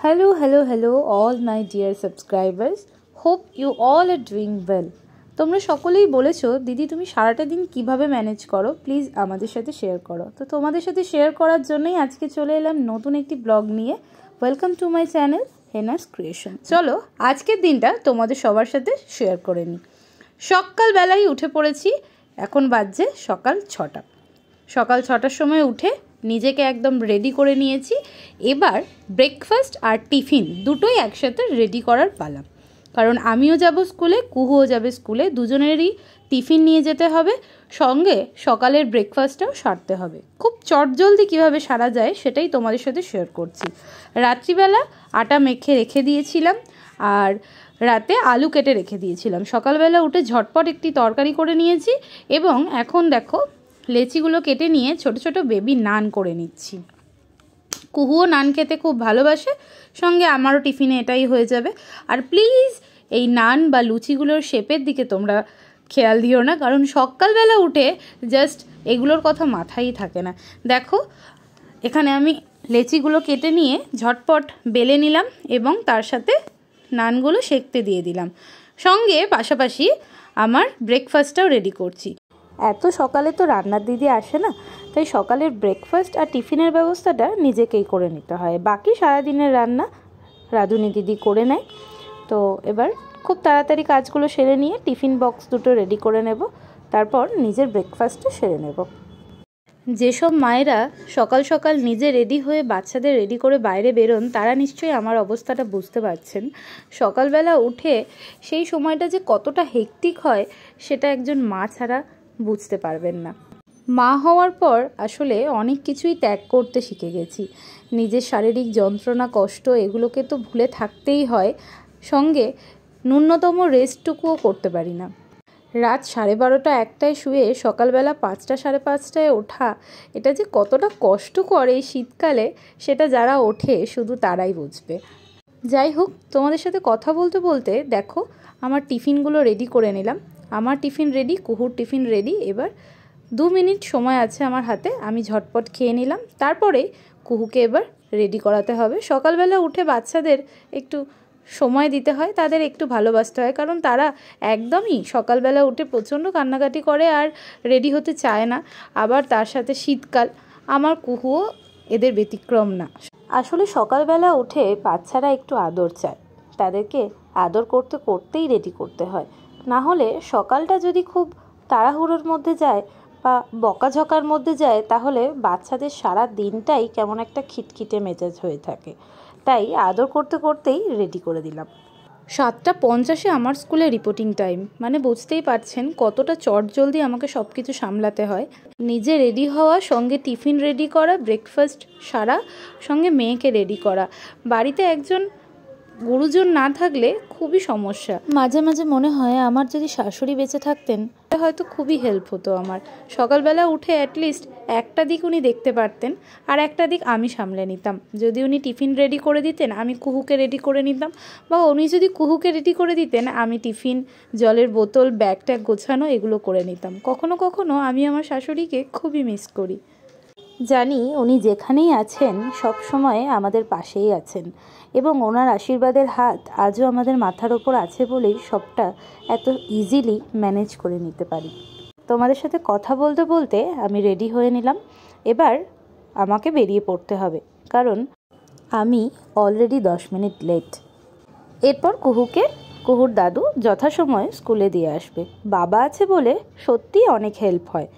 Hello, all my dear subscribers. Hope you all are doing well. তোমরা সকলেই বলেছো দিদি তুমি সারাটা দিন কিভাবে ম্যানেজ করো, প্লিজ আমাদের সাথে শেয়ার করো। তো তোমাদের সাথে শেয়ার করার জন্যই আজকে চলে এলাম নতুন একটি ব্লগ নিয়ে। Welcome to my channel Hena's creation. চলো আজকের দিনটা তোমাদের সবার সাথে শেয়ার করে নিই। সকালবেলায় উঠে পড়েছি, এখন বাজছে সকাল 6টা। সকাল 6টার সময় উঠে নিজেকে একদম রেডি করে নিয়েছি। এবার ব্রেকফাস্ট আর টিফিন দুটোই একসাথে রেডি করার পালা, কারণ আমিও যাব স্কুলে, কুহুও যাবে স্কুলে, দুজনেরই টিফিন নিয়ে যেতে হবে, সঙ্গে সকালের ব্রেকফাস্টটাও সারতে হবে। খুব চটজলদি কীভাবে সারা যায় সেটাই তোমাদের সাথে শেয়ার করছি। রাত্রিবেলা আটা মেখে রেখে দিয়েছিলাম আর রাতে আলু কেটে রেখে দিয়েছিলাম। সকালবেলা উঠে ঝটপট একটি তরকারি করে নিয়েছি এবং এখন দেখো লেচিগুলো কেটে নিয়ে ছোট ছোট বেবি নান করে নিচ্ছি। কুহুও নান খেতে খুব ভালোবাসে, সঙ্গে আমারও টিফিনে এটাই হয়ে যাবে। আর প্লিজ এই নান বা লুচিগুলোর শেপের দিকে তোমরা খেয়াল দিও না, কারণ সকালবেলা উঠে জাস্ট এগুলোর কথা মাথায় থাকে না। দেখো এখানে আমি লেচিগুলো কেটে নিয়ে ঝটপট বেলে নিলাম এবং তার সাথে নানগুলো সেঁকতে দিয়ে দিলাম, সঙ্গে পাশাপাশি আমার ব্রেকফাস্টটাও রেডি করছি। এত সকালে তো রান্নার দিদি আসে না, তাই সকালের ব্রেকফাস্ট আর টিফিনের ব্যবস্থাটা নিজেকেই করে নিতে হয়। বাকি সারাদিনের রান্না রাঁধুনি দিদি করে নেয়। তো এবার খুব তাড়াতাড়ি কাজগুলো সেরে নিয়ে টিফিন বক্স দুটো রেডি করে নেব, তারপর নিজের ব্রেকফাস্টটা সেরে নেব। যেসব মায়েরা সকাল সকাল নিজে রেডি হয়ে বাচ্চাদের রেডি করে বাইরে বেরোন, তারা নিশ্চয়ই আমার অবস্থাটা বুঝতে পারছেন। সকালবেলা উঠে সেই সময়টা যে কতটা হেক্টিক হয় সেটা একজন মা ছাড়া বুঝতে পারবেন না। মা হওয়ার পর আসলে অনেক কিছুই ত্যাগ করতে শিখে গেছি। নিজের শারীরিক যন্ত্রণা, কষ্ট এগুলোকে তো ভুলে থাকতেই হয়, সঙ্গে ন্যূনতম রেস্টটুকুও করতে পারি না। রাত 12:30 1টায় শুয়ে সকালবেলা 5টা 5:30টায় ওঠা, এটা যে কতটা কষ্টকর এই শীতকালে, সেটা যারা ওঠে শুধু তারাই বুঝবে। যাই হোক, তোমাদের সাথে কথা বলতে বলতে দেখো আমার টিফিনগুলো রেডি করে নিলাম। আমার টিফিন রেডি, কুহুর টিফিন রেডি। এবার 2 মিনিট সময় আছে আমার হাতে, আমি ঝটপট খেয়ে নিলাম, তারপরে কুহুকে এবার রেডি করাতে হবে। সকালবেলা উঠে বাচ্চাদের একটু সময় দিতে হয়, তাদের একটু ভালোবাসতে হয়, কারণ তারা একদমই সকালবেলা উঠে প্রচণ্ড কান্নাকাটি করে আর রেডি হতে চায় না। আবার তার সাথে শীতকাল, আমার কুহুও এদের ব্যতিক্রম না। আসলে সকালবেলা উঠে বাচ্চারা একটু আদর চায়, তাদেরকে আদর করতে করতেই রেডি করতে হয়। না হলে সকালটা যদি খুব তাড়াহুড়োর মধ্যে যায় বা বকাঝকার মধ্যে যায়, তাহলে বাচ্চাদের সারা দিনটাই কেমন একটা খিটখিটে মেজাজ হয়ে থাকে। তাই আদর করতে করতেই রেডি করে দিলাম। 7:50 আমার স্কুলে রিপোর্টিং টাইম, মানে বুঝতেই পারছেন কতটা চটজলদি আমাকে সব কিছু সামলাতে হয়। নিজে রেডি হওয়া, সঙ্গে টিফিন রেডি করা, ব্রেকফাস্ট সারা, সঙ্গে মেয়েকে রেডি করা। বাড়িতে একজন গুরুজন না থাকলে খুবই সমস্যা। মাঝে মাঝে মনে হয় আমার যদি শাশুড়ি বেঁচে থাকতেন হয়তো খুবই হেল্প হতো আমার। সকালবেলা উঠে অ্যাটলিস্ট একটা দিক উনি দেখতে পারতেন আর একটা দিক আমি সামলে নিতাম। যদি উনি টিফিন রেডি করে দিতেন আমি কুহুকে রেডি করে নিতাম, বা উনি যদি কুহুকে রেডি করে দিতেন আমি টিফিন, জলের বোতল, ব্যাগ ট্যাগ গোছানো এগুলো করে নিতাম। কখনো কখনো আমি আমার শাশুড়িকে খুবই মিস করি। জানি উনি যেখানেই আছেন সব সময় আমাদের পাশেই আছেন এবং ওনার আশীর্বাদের হাত আজও আমাদের মাথার ওপর আছে বলেই সবটা এত ইজিলি ম্যানেজ করে নিতে পারি। তোমাদের সাথে কথা বলতে বলতে আমি রেডি হয়ে নিলাম। এবার আমাকে বেরিয়ে পড়তে হবে, কারণ আমি অলরেডি 10 মিনিট লেট। এরপর কুহুর দাদু যথাসময়ে স্কুলে দিয়ে আসবে। বাবা আছে বলে সত্যিই অনেক হেল্প হয়।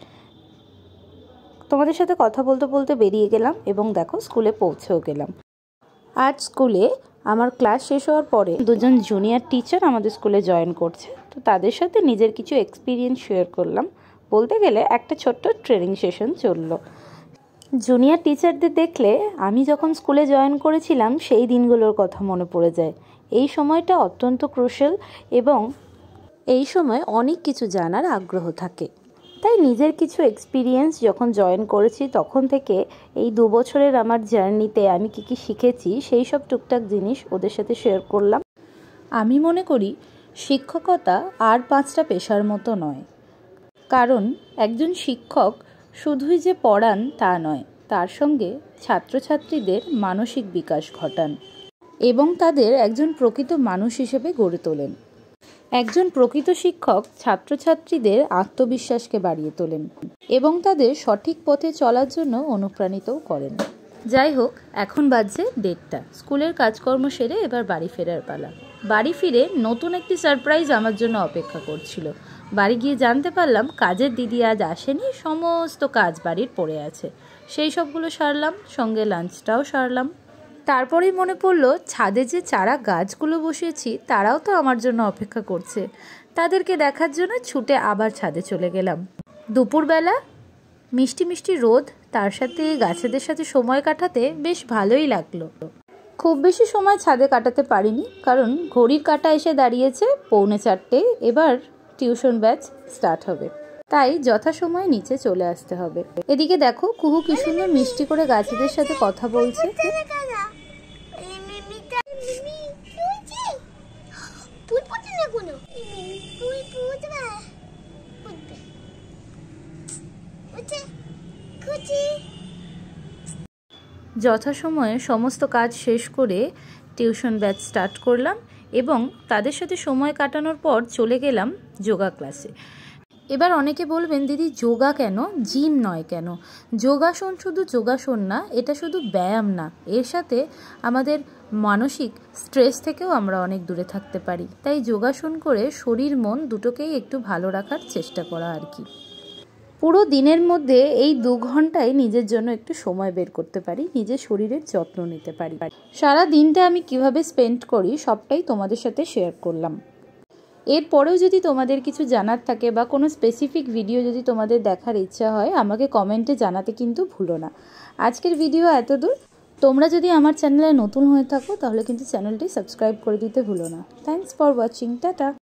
তোমাদের সাথে কথা বলতে বলতে বেরিয়ে গেলাম এবং দেখো স্কুলে পৌঁছেও গেলাম। আজ স্কুলে আমার ক্লাস শেষ হওয়ার পরে 2জন জুনিয়র টিচার আমাদের স্কুলে জয়েন করছে, তো তাদের সাথে নিজের কিছু এক্সপিরিয়েন্স শেয়ার করলাম। বলতে গেলে একটা ছোট্ট ট্রেনিং সেশন চললো। জুনিয়র টিচারদের দেখলে আমি যখন স্কুলে জয়েন করেছিলাম সেই দিনগুলোর কথা মনে পড়ে যায়। এই সময়টা অত্যন্ত ক্রুশাল এবং এই সময় অনেক কিছু জানার আগ্রহ থাকে। তাই নিজের কিছু এক্সপিরিয়েন্স যখন জয়েন করেছি তখন থেকে এই 2 বছরের আমার জার্নিতে আমি কী শিখেছি সেই সব টুকটাক জিনিস ওদের সাথে শেয়ার করলাম। আমি মনে করি শিক্ষকতা আর 5টা পেশার মতো নয়, কারণ একজন শিক্ষক শুধুই যে পড়ান তা নয়, তার সঙ্গে ছাত্রছাত্রীদের মানসিক বিকাশ ঘটান। এবং তাদের একজন প্রকৃত মানুষ হিসেবে গড়ে তোলেন। একজন প্রকৃত শিক্ষক ছাত্রছাত্রীদের আত্মবিশ্বাসকে বাড়িয়ে তোলেন এবং তাদের সঠিক পথে চলার জন্য অনুপ্রাণিতও করেন। যাই হোক, এখন বাজছে 1:30। স্কুলের কাজকর্ম সেরে এবার বাড়ি ফেরার পালা। বাড়ি ফিরে নতুন একটি সারপ্রাইজ আমার জন্য অপেক্ষা করছিল। বাড়ি গিয়ে জানতে পারলাম কাজের দিদি আজ আসেনি, সমস্ত কাজ বাড়ির পড়ে আছে। সেই সবগুলো সারলাম, সঙ্গে লাঞ্চটাও সারলাম। তারপরেই মনে পড়লো ছাদে যে চারা গাছগুলো বসিয়েছি তারাও তো আমার জন্য অপেক্ষা করছে। তাদেরকে দেখার জন্য ছুটে আবার ছাদে চলে গেলাম। দুপুরবেলা মিষ্টি মিষ্টি রোদ, তার সাথে গাছেদের সাথে সময় কাটাতে বেশ ভালোই লাগলো। খুব বেশি সময় ছাদে কাটাতে পারিনি, কারণ ঘড়ির কাঁটা এসে দাঁড়িয়েছে 3:45। এবার টিউশন ব্যাচ স্টার্ট হবে, তাই যথাসময়ে নিচে চলে আসতে হবে। এদিকে দেখো কুহু কি সুন্দর মিষ্টি করে গাছেদের সাথে কথা বলছে। যথাসময়ে সমস্ত কাজ শেষ করে টিউশন ব্যাচ স্টার্ট করলাম এবং তাদের সাথে সময় কাটানোর পর চলে গেলাম যোগা ক্লাসে। এবার অনেকে বলবেন দিদি যোগা কেন, জিম নয় কেন? যোগাসন শুধু যোগাসন না, এটা শুধু ব্যায়াম না, এর সাথে আমাদের মানসিক স্ট্রেস থেকেও আমরা অনেক দূরে থাকতে পারি। তাই যোগাসন করে শরীর মন দুটোকেই একটু ভালো রাখার চেষ্টা করা আর কি। পুরো দিনের মধ্যে এই 2 ঘন্টায় নিজের জন্য একটু সময় বের করতে পারি, নিজের শরীরের যত্ন নিতে পারি। সারা দিনটা আমি কিভাবে স্পেন্ড করি সবটাই তোমাদের সাথে শেয়ার করলাম। এরপরেও যদি তোমাদের কিছু জানার থাকে বা কোনো স্পেসিফিক ভিডিও যদি তোমাদের দেখার ইচ্ছা হয় আমাকে কমেন্টে জানাতে কিন্তু ভুলো না। আজকের ভিডিও এতদূর। তোমরা যদি আমার চ্যানেলে নতুন হয়ে থাকো তাহলে কিন্তু চ্যানেলটি সাবস্ক্রাইব করে দিতে ভুলো না। Thanks for watching. টাটা।